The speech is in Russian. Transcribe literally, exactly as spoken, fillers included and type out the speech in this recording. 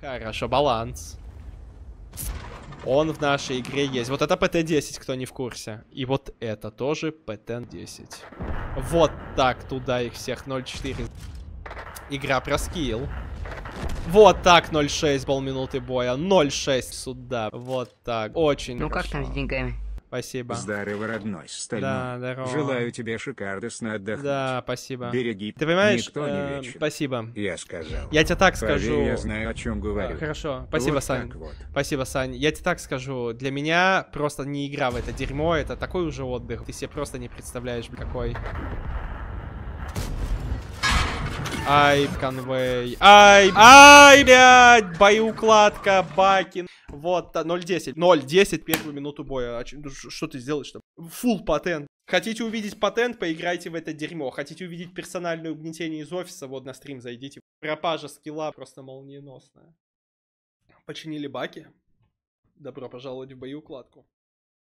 Хорошо, баланс. Он в нашей игре есть. Вот это пэ тэ десять, кто не в курсе. И вот это тоже пэ тэ десять. Вот так туда их всех. ноль четыре. Игра про скилл. Вот так, ноль шесть, полминуты боя. ноль шесть сюда. Вот так. Очень Ну хорошо. как там с деньгами? Спасибо. Здорово, родной стальной. Да, здорово. Желаю тебе шикарно отдохнуть. Да, спасибо. Береги. Ты понимаешь, Никто не э, вечен. спасибо. Я сказал. Я тебе так Поверь, скажу. я знаю, о чем говорю. А, хорошо, спасибо, Вот Сань. так вот. Спасибо, Сань. Я тебе так скажу. Для меня просто не игра в это дерьмо, это такой уже отдых. Ты себе просто не представляешь, какой. Ай, конвей. Ай, ай, блядь, боеукладка, Бакин. Вот, ноль десять. ноль десять первую минуту боя. А что ты сделаешь там? Фулл патент. Хотите увидеть патент, поиграйте в это дерьмо. Хотите увидеть персональное угнетение из офиса, вот на стрим зайдите. Пропажа скилла просто молниеносная. Починили баки. Добро пожаловать в боеукладку.